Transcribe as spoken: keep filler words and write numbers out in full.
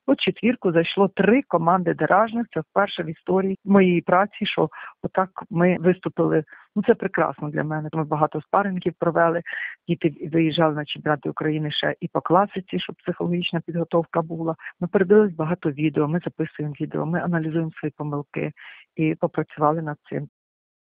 От четвірку зайшло три команди деражних. Це вперше в історії моєї праці, що отак ми виступили. Ну, це прекрасно для мене. Ми багато спарингів провели. Діти виїжджали на чемпіонати України ще і по класиці, щоб психологічна підготовка була. Ми передивились багато відео, ми записуємо відео, ми аналізуємо свої помилки і попрацювали над цим.